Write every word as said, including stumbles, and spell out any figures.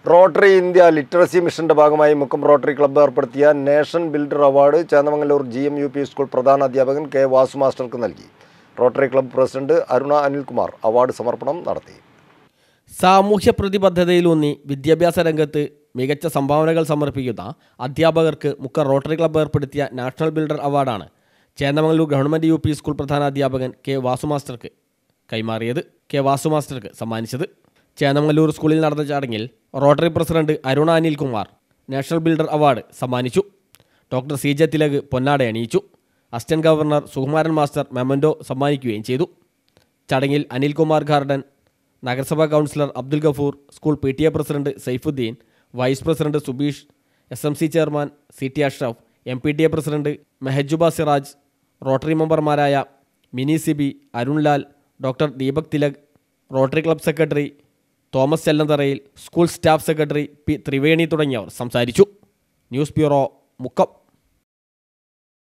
Rotary India literacy മിഷന്റെ ഭാഗമായി Mukkam Rotary club ഏർപ്പെടുത്തിയ nation builder award Chennamangallur G M U P school പ്രധാന അധ്യാപകൻ കെ വാസു മാസ്റ്റർക്ക് നൽകി. Rotary club president Aruna Anilkumar award സമർപ്പണം നടത്തി. സാമൂഹ്യ പ്രതിബദ്ധതയിലൂന്നി വിദ്യാഭ്യാസ രംഗത്ത് മികച്ച സംഭാവനകൾ സമർപ്പിക്കുന്ന അധ്യാപകർക്ക് മുക്കം റോട്ടറി ക്ലബ്ബ് ഏർപ്പെടുത്തിയ നാഷണൽ ബിൽഡർ അവാർഡാണ് Chennamangallur government U P school പ്രധാന അധ്യാപകൻ കെ വാസു മാസ്റ്റർക്ക് കൈമാറിയത് കെ വാസു മാസ്റ്റർക്ക് സമ്മാനിച്ചത്. ചേന്നമംഗല്ലൂർ സ്കൂളിൽ നടന്ന ചടങ്ങിൽ Rotary president Aruna Anilkumar national builder award സമ്മാനിച്ചു. ഡോക്ടർ സി ജെ തിലക് പൊന്നാട അണിയിച്ചു. Assistant governor Sukumaran master memento സമ്മാനിക്കുകയും ചെയ്തു. ചടങ്ങിൽ അനിൽകുമാർ ഗാർഡൻ, നഗരസഭാ councillor Abdul Gafoor, school P T A president Saifuddin, vice president Subeesh, S M C chairman C T Ashraf, M P T A president Mehajuba Siraj, Rotary മെമ്പർമാരായ Mini Sibi, Arunlal, doctor Deepak Thilak, Rotary club secretary Thomas Chellantharayil, school staff secretary P Triveni തുടങ്ങിയവർ സംസാരിച്ചു. News bureau, Mukkam.